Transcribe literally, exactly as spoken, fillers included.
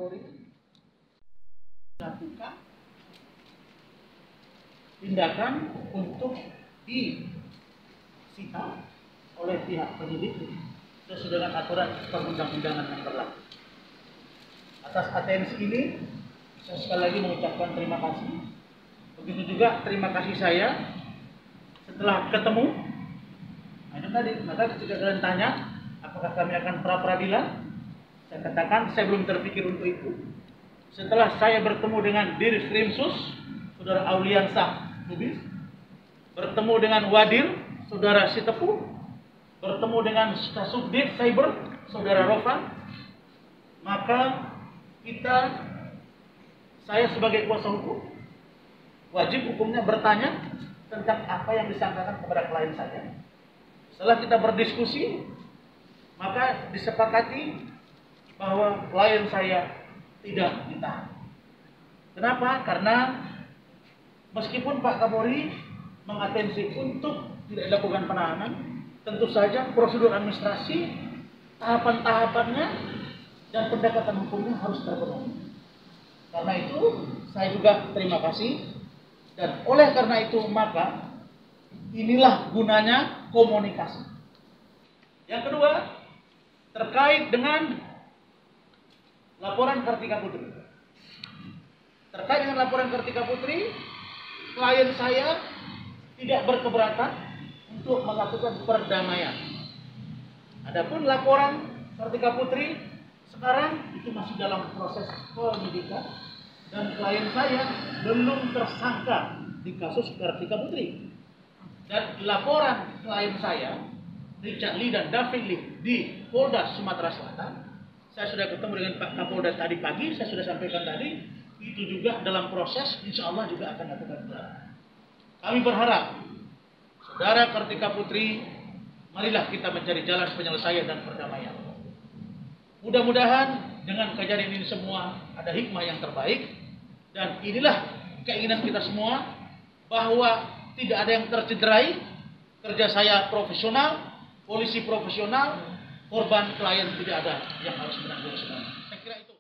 Kapolri melakukan tindakan untuk disita oleh pihak penyidik sesuai dengan aturan perundang-undangan yang berlaku. Atas atensi ini, saya sekali lagi mengucapkan terima kasih. Begitu juga terima kasih saya setelah ketemu. Nah, itu tadi, maka ketika kalian tanya, apakah kami akan pra-peradilan? Saya katakan, saya belum terpikir untuk itu. Setelah saya bertemu dengan Dirkrimsus, Saudara Auliansah Lubis, bertemu dengan Wadir, Saudara Sitepu, bertemu dengan Kasubdit Cyber, Saudara Rofan, maka kita, saya sebagai kuasa hukum, wajib hukumnya bertanya tentang apa yang disangkakan kepada klien saya. Setelah kita berdiskusi, maka disepakati bahwa klien saya tidak ditahan. Kenapa? Karena meskipun Pak Kapolri mengatensi untuk tidak dilakukan penahanan, tentu saja prosedur administrasi, tahapan-tahapannya, dan pendekatan hukumnya harus terpenuhi. Karena itu, saya juga terima kasih. Dan oleh karena itu, maka inilah gunanya komunikasi. Yang kedua, terkait dengan laporan Kartika Putri. Terkait dengan laporan Kartika Putri, klien saya tidak berkeberatan untuk melakukan perdamaian. Adapun laporan Kartika Putri sekarang itu masih dalam proses penyidikan dan klien saya belum tersangka di kasus Kartika Putri. Dan laporan klien saya, Richard Lee dan David Lee di Polda Sumatera Selatan, saya sudah ketemu dengan Pak Kapolda tadi pagi, saya sudah sampaikan tadi, itu juga dalam proses, insya Allah juga akan lakukan perdamaian. Kami berharap, Saudara Kartika Putri, marilah kita mencari jalan penyelesaian dan perdamaian. Mudah-mudahan dengan kejadian ini semua ada hikmah yang terbaik, dan inilah keinginan kita semua bahwa tidak ada yang tercederai. Kerja saya profesional, polisi profesional, korban klien tidak ada yang harus menanggung semuanya. Saya kira itu.